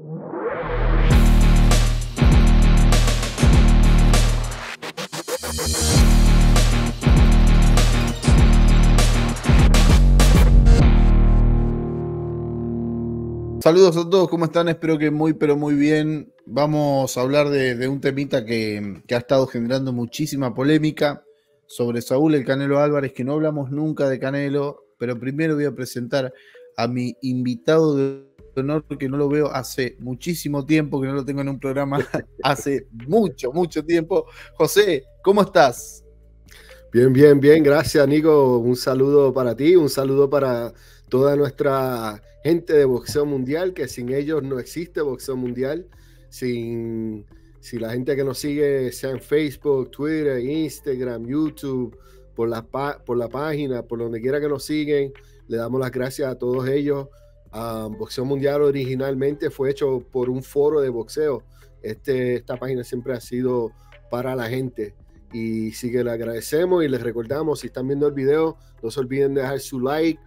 Saludos a todos, ¿cómo están? Espero que muy, pero muy bien. Vamos a hablar de un temita que ha estado generando muchísima polémica sobre Saúl el Canelo Álvarez, que no hablamos nunca de Canelo, pero primero voy a presentar a mi invitado de honor, que no lo veo hace muchísimo tiempo, que no lo tengo en un programa hace mucho, mucho tiempo. José, ¿cómo estás? Bien, bien, bien, gracias Nico, un saludo para ti, un saludo para toda nuestra gente de boxeo mundial, que sin ellos no existe boxeo mundial, si la gente que nos sigue, sea en Facebook, Twitter, Instagram, YouTube, por la página, por donde quiera que nos siguen, le damos las gracias a todos ellos. Boxeo Mundial originalmente fue hecho por un foro de boxeo. Esta página siempre ha sido para la gente. Y sí que le agradecemos y les recordamos, si están viendo el video, no se olviden de dejar su like,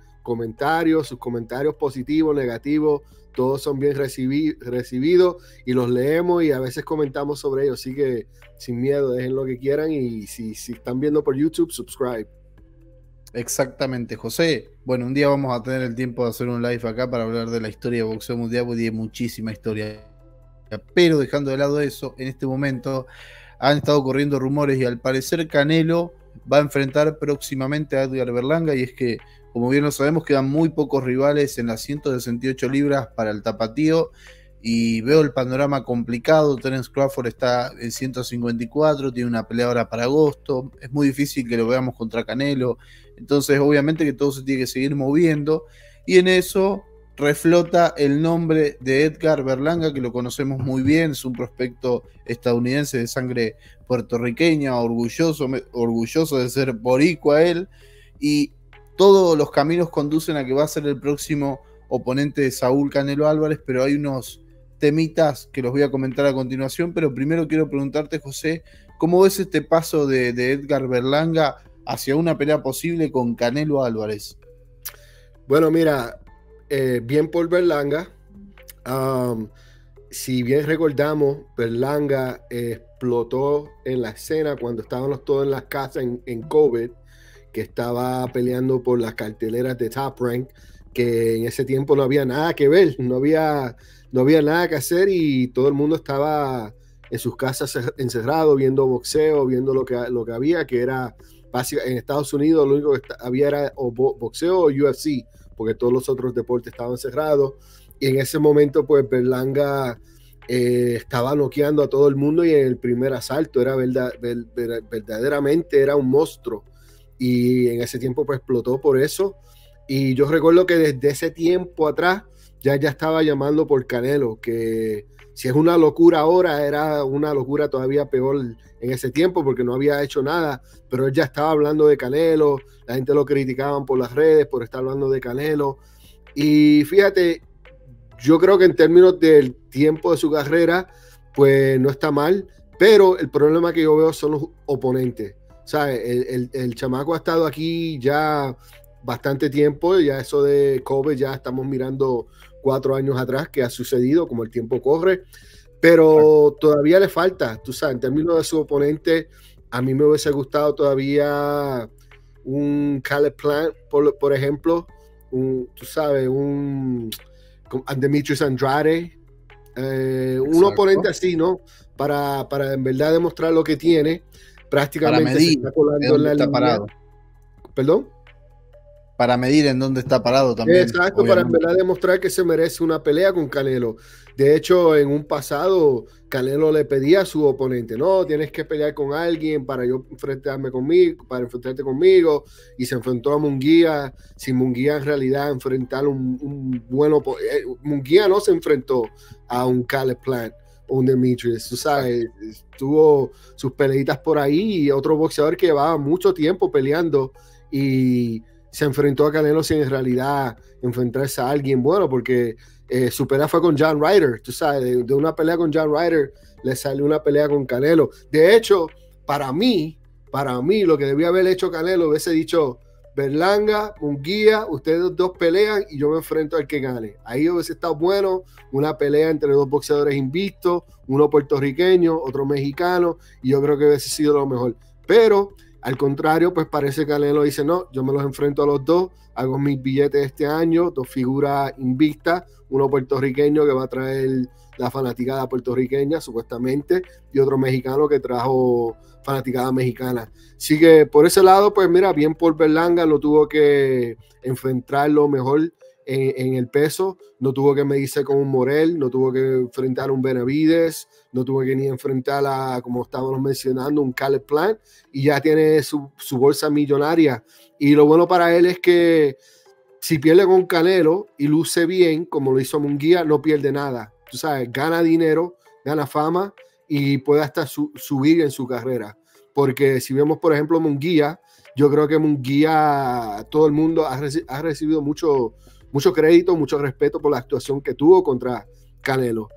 sus comentarios positivos, negativos, todos son bien recibidos y los leemos y a veces comentamos sobre ellos, así que sin miedo, dejen lo que quieran y si están viendo por YouTube, subscribe. Exactamente, José. Bueno, un día vamos a tener el tiempo de hacer un live acá para hablar de la historia de boxeo mundial, porque hay muchísima historia. Pero dejando de lado eso, en este momento han estado corriendo rumores y al parecer Canelo va a enfrentar próximamente a Edgar Berlanga, y es que, como bien lo sabemos, quedan muy pocos rivales en las 168 libras para el tapatío y veo el panorama complicado. Terence Crawford está en 154, tiene una pelea ahora para agosto, es muy difícil que lo veamos contra Canelo, entonces obviamente que todo se tiene que seguir moviendo, y en eso reflota el nombre de Edgar Berlanga, que lo conocemos muy bien, es un prospecto estadounidense de sangre puertorriqueña, orgulloso de ser boricua él, y todos los caminos conducen a que va a ser el próximo oponente de Saúl Canelo Álvarez, pero hay unos temitas que los voy a comentar a continuación. Pero primero quiero preguntarte, José, ¿cómo ves este paso de Edgar Berlanga hacia una pelea posible con Canelo Álvarez? Bueno, mira, bien por Berlanga. Si bien recordamos, Berlanga explotó en la escena cuando estábamos todos en las casas en COVID, que estaba peleando por las carteleras de Top Rank, que en ese tiempo no había nada que ver, no había nada que hacer y todo el mundo estaba en sus casas encerrado, viendo boxeo, viendo lo que había, que era básicamente en Estados Unidos lo único que había era o boxeo o UFC, porque todos los otros deportes estaban cerrados. Y en ese momento, pues, Berlanga estaba noqueando a todo el mundo y en el primer asalto era verdaderamente era un monstruo. Y en ese tiempo, pues, explotó por eso. Y yo recuerdo que desde ese tiempo atrás ya estaba llamando por Canelo, que si es una locura ahora, era una locura todavía peor en ese tiempo porque no había hecho nada, pero él ya estaba hablando de Canelo, la gente lo criticaban por las redes por estar hablando de Canelo. Y fíjate, yo creo que en términos del tiempo de su carrera, pues no está mal, pero el problema que yo veo son los oponentes. ¿Sabes? El chamaco ha estado aquí ya bastante tiempo, ya eso de COVID ya estamos mirando 4 años atrás que ha sucedido, como el tiempo corre, pero todavía le falta, tú sabes, en términos de su oponente, a mí me hubiese gustado todavía un Caleb Plant, por ejemplo, tú sabes, un Demetrius Andrade, un oponente así, ¿no? Para en verdad demostrar lo que tiene, prácticamente para medir se está colando en la línea. Parado. ¿Perdón? Para medir en dónde está parado también. Exacto, obviamente. Para en verdad demostrar que se merece una pelea con Canelo. De hecho, en un pasado, Canelo le pedía a su oponente, no, tienes que pelear con alguien para yo enfrentarte conmigo, y se enfrentó a Munguía, sin Munguía en realidad enfrentar un buen oponente. Munguía no se enfrentó a un Caleb Plant o un Demetrius, tú sabes, tuvo sus peleitas por ahí, y otro boxeador que llevaba mucho tiempo peleando y se enfrentó a Canelo sin en realidad enfrentarse a alguien bueno, porque su pelea fue con John Ryder, tú sabes, de una pelea con John Ryder le salió una pelea con Canelo. De hecho, para mí, lo que debía haber hecho Canelo, hubiese dicho, Berlanga, Munguía, ustedes dos pelean y yo me enfrento al que gane. Ahí hubiese estado bueno, una pelea entre dos boxeadores invictos, uno puertorriqueño, otro mexicano, y yo creo que hubiese sido lo mejor. Pero al contrario, pues parece que Canelo dice, no, yo me los enfrento a los dos, hago mis billetes este año, dos figuras invictas, uno puertorriqueño que va a traer la fanaticada puertorriqueña, supuestamente, y otro mexicano que trajo fanaticada mexicana. Así que por ese lado, pues mira, bien por Berlanga, no tuvo que enfrentarlo mejor en el peso, no tuvo que medirse con un Morel, no tuvo que enfrentar a un Benavides, no tuvo que ni enfrentar a, como estábamos mencionando, un Caleb Plant, y ya tiene su bolsa millonaria. Y lo bueno para él es que si pierde con Canelo y luce bien, como lo hizo Munguía, no pierde nada. Tú sabes, gana dinero, gana fama y puede hasta subir en su carrera. Porque si vemos, por ejemplo, Munguía, yo creo que Munguía, todo el mundo ha recibido mucho crédito, mucho respeto por la actuación que tuvo contra Canelo.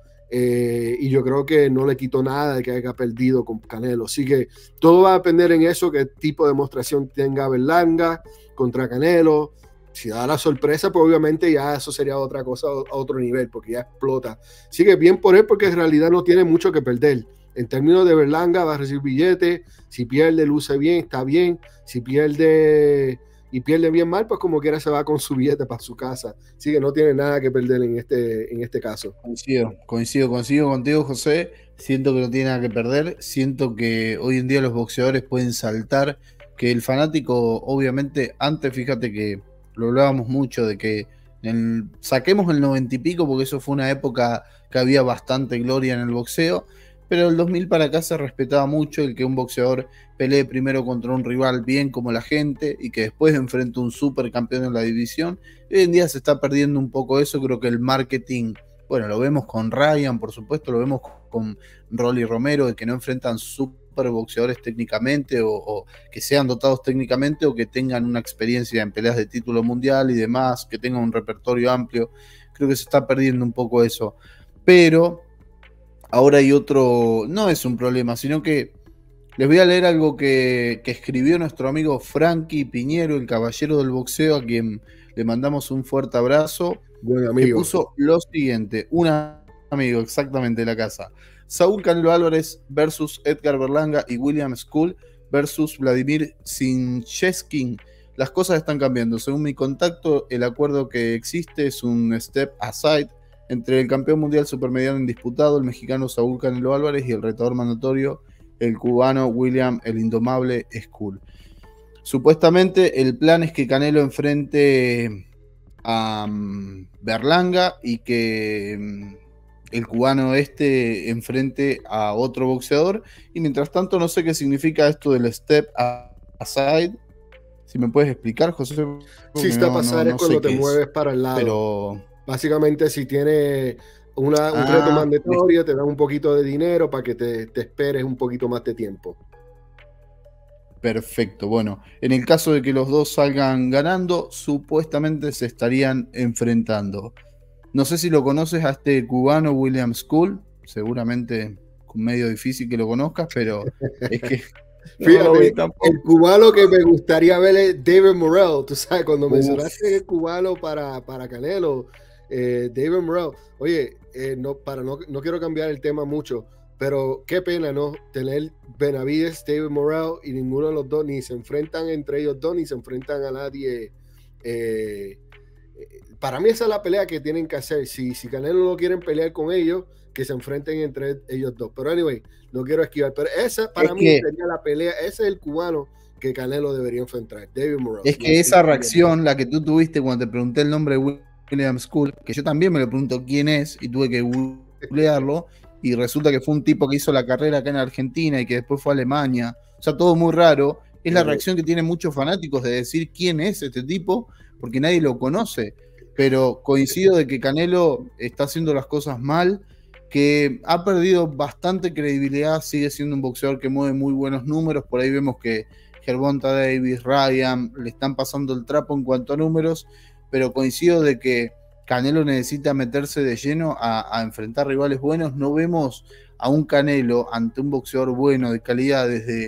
Y yo creo que no le quitó nada de que haya perdido con Canelo. Así que todo va a depender en eso, qué tipo de demostración tenga Berlanga contra Canelo. Si da la sorpresa, pues obviamente ya eso sería otra cosa, a otro nivel, porque ya explota. Así que bien por él, porque en realidad no tiene mucho que perder. En términos de Berlanga, va a recibir billetes. Si pierde, luce bien, está bien. Si pierde y pierde bien mal, pues como quiera se va con su billete para su casa. Así que no tiene nada que perder en este caso. Coincido contigo, José. Siento que no tiene nada que perder. Siento que hoy en día los boxeadores pueden saltar. Que el fanático, obviamente, antes, fíjate que lo hablábamos mucho de que saquemos el 90 y pico, porque eso fue una época que había bastante gloria en el boxeo. Pero el 2000 para acá se respetaba mucho el que un boxeador pelee primero contra un rival bien como la gente y que después enfrente a un supercampeón en la división. Hoy en día se está perdiendo un poco eso. Creo que el marketing, bueno, lo vemos con Ryan, por supuesto, lo vemos con Rolly Romero, de que no enfrentan superboxeadores técnicamente o que sean dotados técnicamente o que tengan una experiencia en peleas de título mundial y demás, que tengan un repertorio amplio. Creo que se está perdiendo un poco eso. Pero ahora hay otro, no es un problema, sino que les voy a leer algo que escribió nuestro amigo Frankie Piñero, el caballero del boxeo, a quien le mandamos un fuerte abrazo. Buen amigo. Que puso lo siguiente, un amigo exactamente de la casa. Saúl Canelo Álvarez versus Edgar Berlanga y William Skull versus Vladimir Sincheskin. Las cosas están cambiando. Según mi contacto, el acuerdo que existe es un step aside entre el campeón mundial supermediano indisputado, el mexicano Saúl Canelo Álvarez, y el retador mandatorio, el cubano William el Indomable Skull. Supuestamente el plan es que Canelo enfrente a Berlanga y que el cubano enfrente a otro boxeador. Y mientras tanto no sé qué significa esto del step aside. Si me puedes explicar, José. Sí, step aside es cuando te mueves para el lado. Pero básicamente, si tiene un reto mandatorio, te dan un poquito de dinero para que te esperes un poquito más de tiempo. Perfecto. Bueno, en el caso de que los dos salgan ganando, supuestamente se estarían enfrentando. No sé si lo conoces a este cubano William Skull, seguramente medio difícil que lo conozcas, pero es que fíjate, el cubano que me gustaría ver es David Morrell. Tú sabes, cuando mencionaste el cubano para Canelo, David Morrell. Oye, no quiero cambiar el tema mucho, pero qué pena, ¿no? Tener Benavides, David Morrell y ninguno de los dos ni se enfrentan entre ellos dos, ni se enfrentan a nadie. Para mí esa es la pelea que tienen que hacer. Si Canelo no quieren pelear con ellos, que se enfrenten entre ellos dos. Pero anyway, no quiero esquivar. Pero esa para mí sería la pelea. Ese es el cubano que Canelo debería enfrentar, David Morrell. Es que esa reacción, la que tú tuviste cuando te pregunté el nombre de William Skull, que yo también me lo pregunto quién es y tuve que googlearlo, y resulta que fue un tipo que hizo la carrera acá en Argentina y que después fue a Alemania. O sea, todo muy raro. Es la reacción que tienen muchos fanáticos de decir quién es este tipo, porque nadie lo conoce. Pero coincido de que Canelo está haciendo las cosas mal, que ha perdido bastante credibilidad, sigue siendo un boxeador que mueve muy buenos números. Por ahí vemos que Gervonta Davis, Ryan, le están pasando el trapo en cuanto a números, pero coincido de que Canelo necesita meterse de lleno a enfrentar rivales buenos. No vemos a un Canelo ante un boxeador bueno, de calidad, desde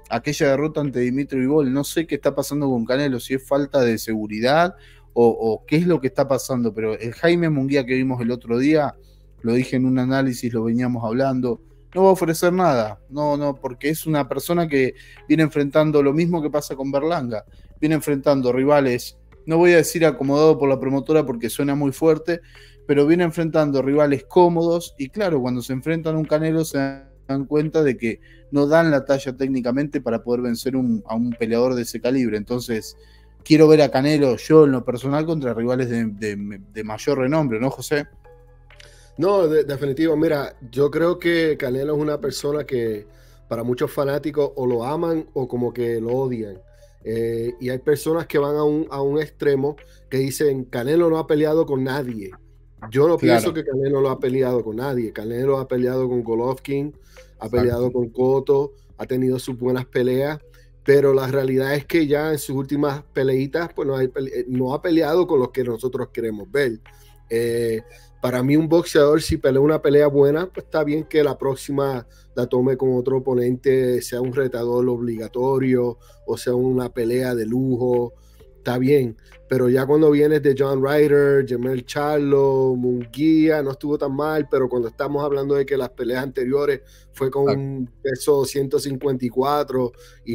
aquella derrota ante Dimitri Bivol. No sé qué está pasando con Canelo, si es falta de seguridad o qué es lo que está pasando, pero el Jaime Munguía que vimos el otro día, lo dije en un análisis, lo veníamos hablando, no va a ofrecer nada, no, porque es una persona que viene enfrentando lo mismo que pasa con Berlanga, viene enfrentando rivales, no voy a decir acomodado por la promotora porque suena muy fuerte, pero viene enfrentando rivales cómodos y claro, cuando se enfrentan a un Canelo se dan cuenta de que no dan la talla técnicamente para poder vencer a un peleador de ese calibre. Entonces, quiero ver a Canelo yo en lo personal contra rivales de mayor renombre, ¿no, José? No, definitivo. Mira, yo creo que Canelo es una persona que para muchos fanáticos o lo aman o como que lo odian. Y hay personas que van a un extremo que dicen, Canelo no ha peleado con nadie. Yo no pienso Claro. que Canelo no ha peleado con nadie. Canelo ha peleado con Golovkin, ha peleado Exacto. con Cotto, ha tenido sus buenas peleas, pero la realidad es que ya en sus últimas peleitas, pues no ha peleado con los que nosotros queremos ver. Para mí un boxeador, si pelea una pelea buena, pues está bien que la próxima la tome con otro oponente, sea un retador obligatorio o sea una pelea de lujo, está bien. Pero ya cuando vienes de John Ryder, Jermell Charlo, Munguía, no estuvo tan mal, pero cuando estamos hablando de que las peleas anteriores fue con Exacto. un peso 154 y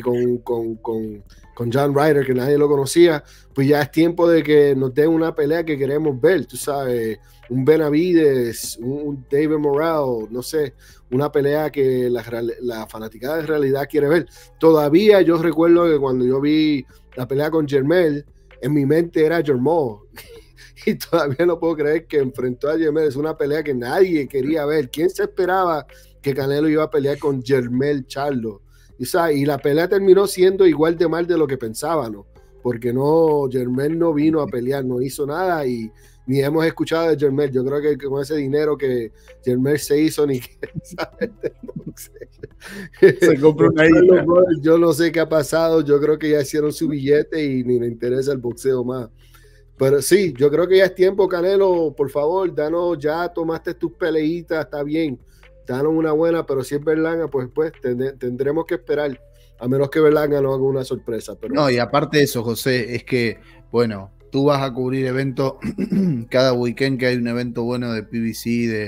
con John Ryder, que nadie lo conocía, pues ya es tiempo de que nos den una pelea que queremos ver, tú sabes, un Benavides, un David Morrell, no sé, una pelea que la fanaticada de realidad quiere ver. Todavía yo recuerdo que cuando yo vi la pelea con Jermell, en mi mente era Jermell. Y todavía no puedo creer que enfrentó a Jermell. Es una pelea que nadie quería ver. ¿Quién se esperaba que Canelo iba a pelear con Jermell Charlo? Y la pelea terminó siendo igual de mal de lo que pensaban, ¿no? Porque no, Jermell no vino a pelear, no hizo nada y ni hemos escuchado de Jermell. Yo creo que con ese dinero que Jermell se hizo, ni que sabe de Se compró una isla. yo no sé qué ha pasado. Yo creo que ya hicieron su billete y ni le interesa el boxeo más. Pero sí, yo creo que ya es tiempo, Canelo. Por favor, danos, ya tomaste tus peleitas, está bien. Danos una buena, pero si es Berlanga, pues tendremos que esperar. A menos que Berlanga no haga una sorpresa. Pero No, y aparte de eso, José, es que, bueno, tú vas a cubrir eventos cada weekend que hay un evento bueno de PBC,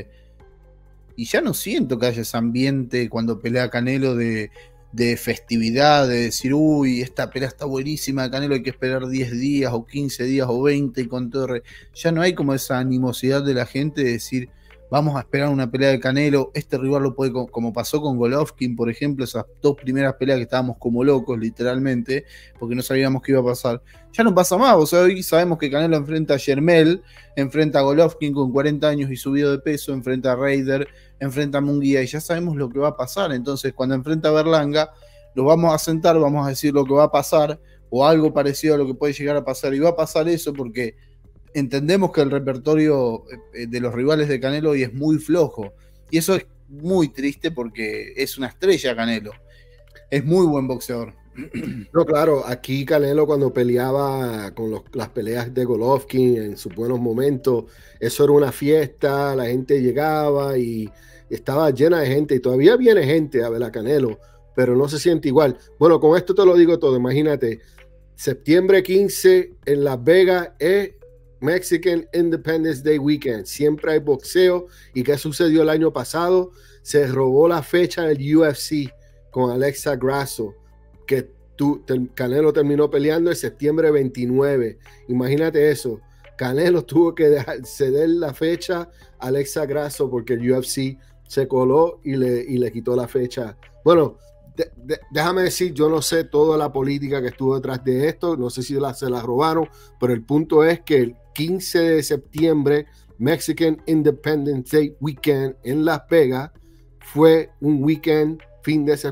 y ya no siento que haya ese ambiente cuando pelea Canelo de festividad, de decir, uy, esta pelea está buenísima, Canelo hay que esperar 10 días o 15 días o 20 y con todo. Ya no hay como esa animosidad de la gente de decir, vamos a esperar una pelea de Canelo, este rival lo puede, como pasó con Golovkin, por ejemplo, esas dos primeras peleas que estábamos como locos, literalmente, porque no sabíamos qué iba a pasar. Ya no pasa más, o sea, hoy sabemos que Canelo enfrenta a Jermell, enfrenta a Golovkin con 40 años y subido de peso, enfrenta a Raider, enfrenta a Munguía y ya sabemos lo que va a pasar. Entonces, cuando enfrenta a Berlanga, lo vamos a sentar, vamos a decir lo que va a pasar o algo parecido a lo que puede llegar a pasar. Y va a pasar eso porque entendemos que el repertorio de los rivales de Canelo hoy es muy flojo. Y eso es muy triste porque es una estrella Canelo. Es muy buen boxeador. no, claro, aquí Canelo cuando peleaba con las peleas de Golovkin en sus buenos momentos, eso era una fiesta, la gente llegaba y estaba llena de gente y todavía viene gente a ver a Canelo, pero no se siente igual. Bueno, con esto te lo digo todo, imagínate, septiembre 15 en Las Vegas es Mexican Independence Day Weekend, siempre hay boxeo. ¿Y qué sucedió el año pasado? Se robó la fecha del UFC con Alexa Grasso, que Canelo terminó peleando en septiembre 29. Imagínate eso. Canelo tuvo que ceder la fecha a Alexa Grasso porque el UFC se coló y le quitó la fecha. Bueno, déjame decir, yo no sé toda la política que estuvo detrás de esto, no sé si se la robaron, pero el punto es que el 15 de septiembre, Mexican Independence Day Weekend en Las Vegas, fue un weekend fin de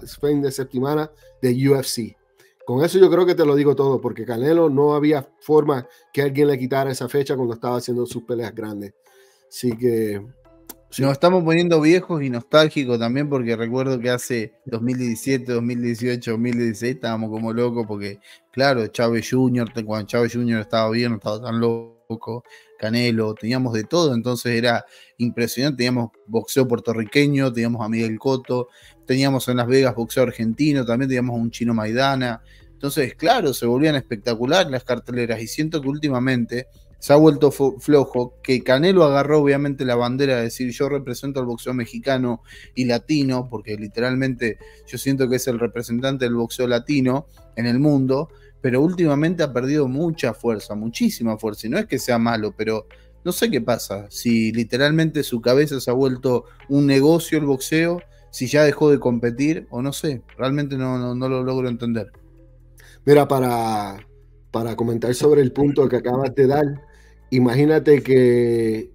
semana de UFC. Con eso yo creo que te lo digo todo, porque Canelo no había forma que alguien le quitara esa fecha cuando estaba haciendo sus peleas grandes. Así que sí. Nos estamos poniendo viejos y nostálgicos también porque recuerdo que hace 2017, 2018, 2016 estábamos como locos porque, claro, Chávez Jr., cuando Chávez Jr. estaba bien, no estaba tan loco. Canelo, teníamos de todo, entonces era impresionante, teníamos boxeo puertorriqueño, teníamos a Miguel Cotto, teníamos en Las Vegas boxeo argentino, también teníamos a un chino Maidana, entonces claro, se volvían espectaculares las carteleras y siento que últimamente se ha vuelto flojo, que Canelo agarró obviamente la bandera de decir yo represento al boxeo mexicano y latino, porque literalmente yo siento que es el representante del boxeo latino en el mundo, pero últimamente ha perdido mucha fuerza, muchísima fuerza, y no es que sea malo, pero no sé qué pasa, si literalmente su cabeza se ha vuelto un negocio el boxeo, si ya dejó de competir, o no sé, realmente no lo logro entender. Mira, para comentar sobre el punto que acabas de dar, imagínate que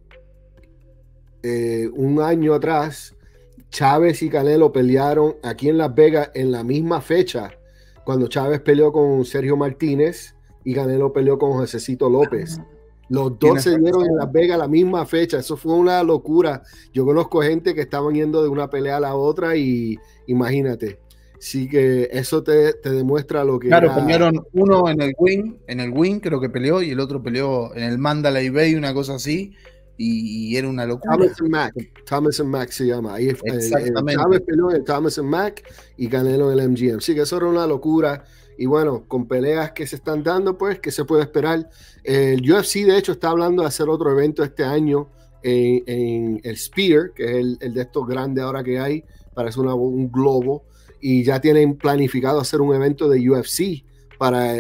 un año atrás Chávez y Canelo pelearon aquí en Las Vegas en la misma fecha, cuando Chávez peleó con Sergio Martínez y Canelo peleó con Josecito López. Los dos se dieron en Las Vegas la misma fecha. Eso fue una locura. Yo conozco gente que estaban yendo de una pelea a la otra y imagínate. Sí que eso te demuestra lo que claro, pelearon uno en el wing creo que peleó, y el otro peleó en el Mandalay Bay, una cosa así, y era una locura. Thomas and Mack se llama. Ahí exactamente. Chávez peleó en Thomas and Mack y Canelo en el MGM. Sí que eso era una locura. Y bueno, con peleas que se están dando, pues, ¿qué se puede esperar? El UFC, de hecho, está hablando de hacer otro evento este año en el Sphere, que es el de estos grandes ahora que hay, parece un globo, y ya tienen planificado hacer un evento de UFC para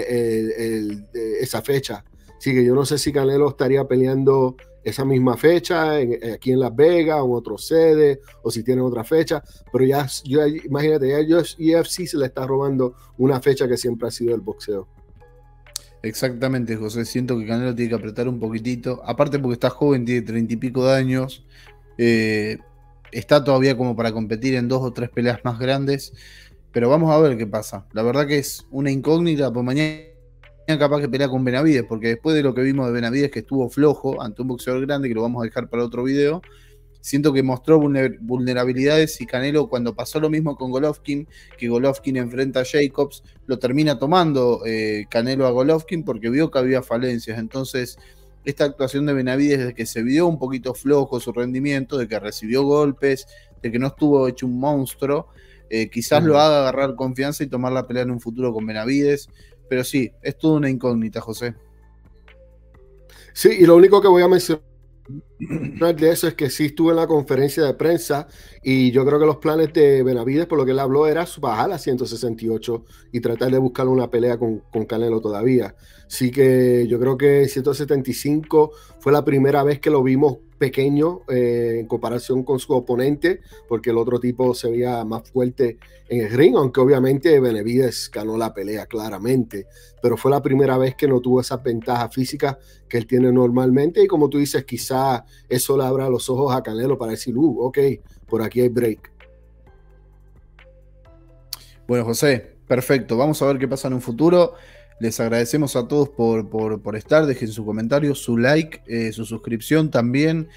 esa fecha. Así que yo no sé si Canelo estaría peleando esa misma fecha aquí en Las Vegas o en otro sede, o si tienen otra fecha, pero imagínate, ya UFC se le está robando una fecha que siempre ha sido el boxeo. Exactamente, José, siento que Canelo tiene que apretar un poquitito, aparte porque está joven, tiene 30 y pico de años, está todavía como para competir en 2 o 3 peleas más grandes, pero vamos a ver qué pasa. La verdad que es una incógnita, pues mañana capaz que pelea con Benavides, porque después de lo que vimos de Benavides, que estuvo flojo ante un boxeador grande, que lo vamos a dejar para otro video, siento que mostró vulnerabilidades, y Canelo, cuando pasó lo mismo con Golovkin, que Golovkin enfrenta a Jacobs, lo termina tomando Canelo a Golovkin porque vio que había falencias. Entonces esta actuación de Benavides, de que se vio un poquito flojo su rendimiento, de que recibió golpes, de que no estuvo hecho un monstruo, quizás lo haga agarrar confianza y tomar la pelea en un futuro con Benavides. Pero sí, es toda una incógnita, José. Sí, y lo único que voy a mencionar de eso es que sí estuve en la conferencia de prensa y yo creo que los planes de Benavides, por lo que él habló, era bajar a 168 y tratar de buscar una pelea con Canelo todavía. Así que yo creo que 175 fue la primera vez que lo vimos pequeño en comparación con su oponente, porque el otro tipo se veía más fuerte en el ring, aunque obviamente Benavides ganó la pelea claramente, pero fue la primera vez que no tuvo esas ventajas físicas que él tiene normalmente, y como tú dices, quizá eso le abra los ojos a Canelo para decir, ok, por aquí hay break. Bueno, José, perfecto, vamos a ver qué pasa en un futuro. Les agradecemos a todos por estar, dejen su comentario, su like, su suscripción también.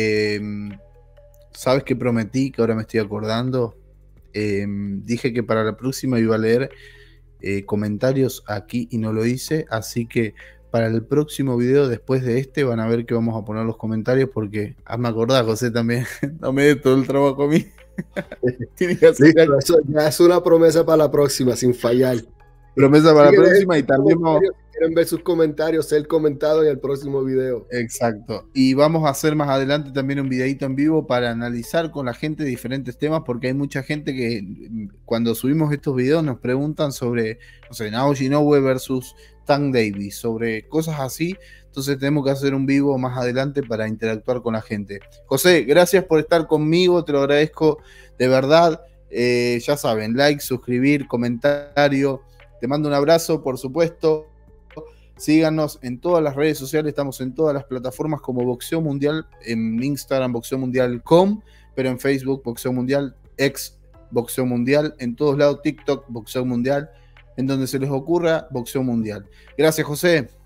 ¿Sabes qué prometí? Que ahora me estoy acordando. Dije que para la próxima iba a leer comentarios aquí y no lo hice, así que para el próximo video después de este van a ver que vamos a poner los comentarios, porque me acordás, José, también, no me dé todo el trabajo a mí. Listo, eso ya es una promesa para la próxima, sin fallar. Promesa para la próxima, y también vamos... Si quieren ver sus comentarios, ser comentado en el próximo video. Exacto. Y vamos a hacer más adelante también un videito en vivo para analizar con la gente diferentes temas, porque hay mucha gente que cuando subimos estos videos nos preguntan sobre, no sé, Naoya Inoue versus Tank Davis, sobre cosas así. Entonces tenemos que hacer un vivo más adelante para interactuar con la gente. José, gracias por estar conmigo, te lo agradezco de verdad. Ya saben, like, suscribir, comentario. Te mando un abrazo, por supuesto. Síganos en todas las redes sociales, estamos en todas las plataformas como Boxeo Mundial, en Instagram boxeomundial.com, pero en Facebook Boxeo Mundial, ex Boxeo Mundial, en todos lados TikTok Boxeo Mundial, en donde se les ocurra Boxeo Mundial. Gracias, José.